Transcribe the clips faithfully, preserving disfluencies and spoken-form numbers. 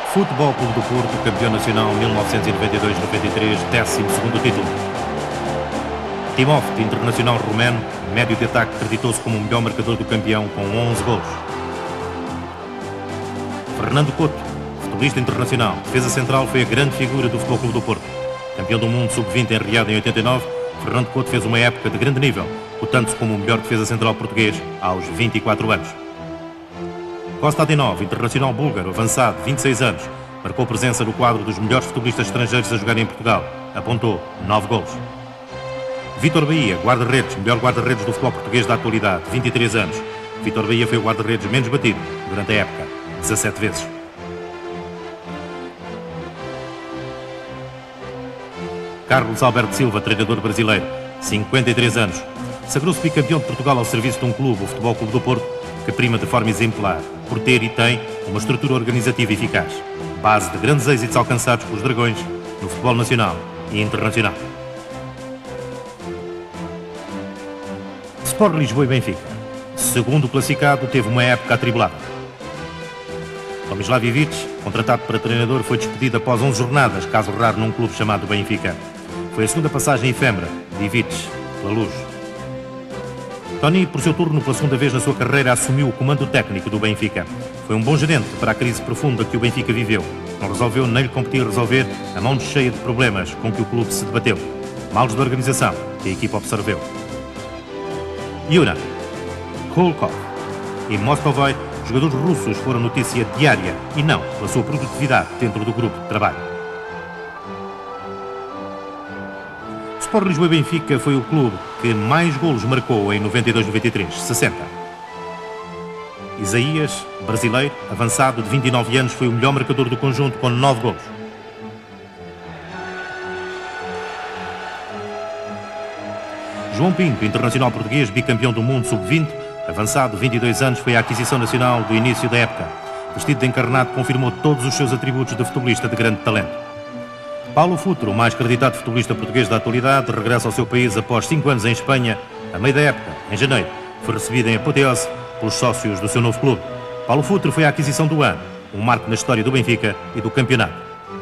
Futebol Clube do Porto, campeão nacional mil novecentos e noventa e dois noventa e três, décimo segundo título. Timofte, internacional romeno, médio de ataque, acreditou-se como o melhor marcador do campeão com onze golos. Fernando Couto, futebolista internacional, defesa central, foi a grande figura do Futebol Clube do Porto. Campeão do mundo sub vinte em Riad em oitenta e nove, Fernando Couto fez uma época de grande nível, cotando-se como o melhor defesa central português aos vinte e quatro anos. Kostadinov, internacional búlgaro, avançado, vinte e seis anos, marcou presença no quadro dos melhores futebolistas estrangeiros a jogar em Portugal. Apontou nove golos. Vítor Bahia, guarda-redes, melhor guarda-redes do futebol português da atualidade, vinte e três anos. Vítor Bahia foi o guarda-redes menos batido durante a época, dezassete vezes. Carlos Alberto Silva, treinador brasileiro, cinquenta e três anos. Sagrou-se bicampeão de Portugal ao serviço de um clube, o Futebol Clube do Porto, que prima de forma exemplar, por ter e tem uma estrutura organizativa eficaz, base de grandes êxitos alcançados pelos Dragões no futebol nacional e internacional. Sport Lisboa e Benfica. Segundo classificado, teve uma época atribulada. Tomislav Ivic, contratado para treinador, foi despedido após onze jornadas, caso raro num clube chamado Benfica. Foi a segunda passagem efêmera de Ivic pela Luz. Tony, por seu turno, pela segunda vez na sua carreira, assumiu o comando técnico do Benfica. Foi um bom gerente para a crise profunda que o Benfica viveu. Não resolveu nem lhe competir resolver a mão cheia de problemas com que o clube se debateu. Males de organização que a equipa observou. Yuna, Kolkov e Mostovoi, jogadores russos, foram notícia diária e não pela sua produtividade dentro do grupo de trabalho. Sport Lisboa e Benfica foi o clube que mais golos marcou em noventa e dois noventa e três, sessenta. Isaías, brasileiro, avançado de vinte e nove anos, foi o melhor marcador do conjunto com nove golos. João Pinto, internacional português, bicampeão do mundo sub vinte, avançado, vinte e dois anos, foi a aquisição nacional do início da época. Vestido de encarnado, confirmou todos os seus atributos de futebolista de grande talento. Paulo Futuro, o mais acreditado futebolista português da atualidade, regressa ao seu país após cinco anos em Espanha. A meio da época, em janeiro, foi recebido em apoteose pelos sócios do seu novo clube. Paulo Futuro foi a aquisição do ano, um marco na história do Benfica e do campeonato.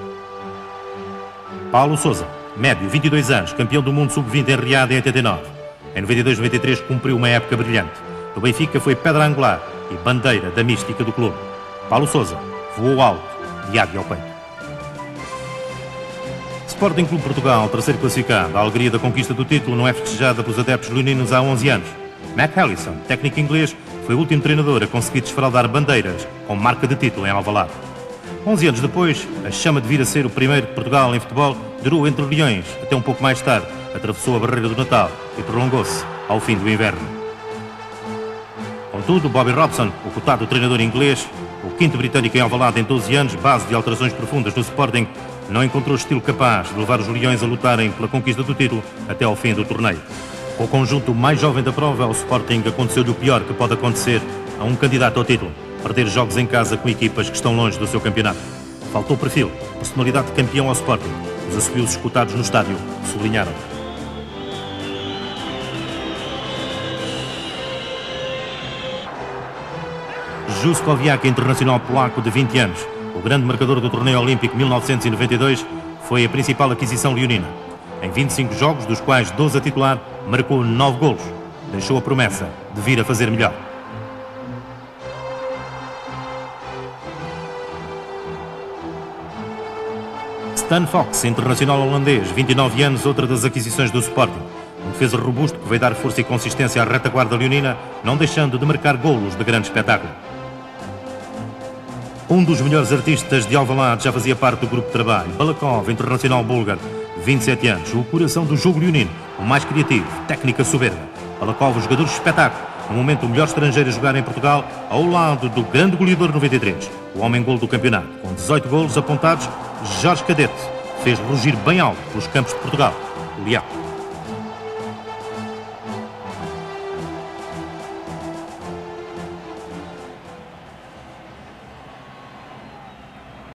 Paulo Sousa, médio, vinte e dois anos, campeão do mundo sub vinte em Riad em oitenta e nove. Em noventa e dois noventa e três cumpriu uma época brilhante. No Benfica foi pedra angular e bandeira da mística do clube. Paulo Sousa voou alto, de águia ao peito. Sporting Clube Portugal, terceiro classificado. A alegria da conquista do título não é festejada pelos adeptos leoninos há onze anos. Mac Allison, técnico inglês, foi o último treinador a conseguir desfraldar bandeiras com marca de título em Alvalade. onze anos depois, a chama de vir a ser o primeiro de Portugal em futebol durou entre leões até um pouco mais tarde, atravessou a barreira do Natal e prolongou-se ao fim do inverno. Contudo, Bobby Robson, o cotado treinador inglês, o quinto britânico em Alvalade em doze anos, base de alterações profundas no Sporting, não encontrou estilo capaz de levar os leões a lutarem pela conquista do título até ao fim do torneio. Com o conjunto mais jovem da prova, ao Sporting aconteceu-lhe o pior que pode acontecer a um candidato ao título: perder jogos em casa com equipas que estão longe do seu campeonato. Faltou perfil, personalidade de campeão ao Sporting. Os assobios escutados no estádio sublinharam. Juskowiak, internacional polaco de vinte anos, o grande marcador do torneio olímpico mil novecentos e noventa e dois, foi a principal aquisição leonina. Em vinte e cinco jogos, dos quais doze a titular, marcou nove golos. Deixou a promessa de vir a fazer melhor. Stan Fox, internacional holandês, vinte e nove anos, outra das aquisições do Sporting. Um defesa robusto que veio dar força e consistência à retaguarda leonina, não deixando de marcar golos de grande espetáculo. Um dos melhores artistas de Alvalade já fazia parte do grupo de trabalho. Balakov, internacional búlgaro, vinte e sete anos, o coração do jogo leonino, o mais criativo, técnica soberba. Balakov, o jogador de espetáculo, no momento o melhor estrangeiro a jogar em Portugal, ao lado do grande goleador noventa e três, o homem-gol do campeonato. Com dezoito golos apontados, Jorge Cadete fez rugir bem alto pelos campos de Portugal, o Leão.